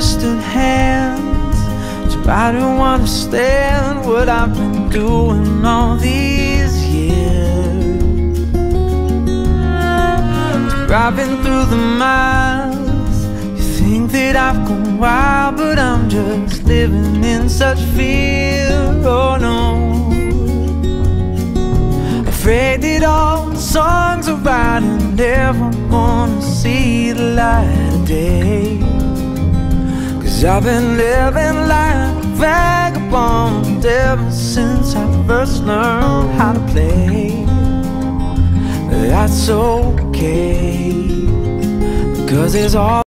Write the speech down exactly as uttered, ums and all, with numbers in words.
distant hands, try to understand what I've been doing all these years. Driving through the miles, you think that I've gone wild, but I'm just living in such fear. Oh no, afraid that all the songs are writing never gonna see the light of day. Cause I've been living like a vagabond ever since I first learned how to play. That's okay, cause it's all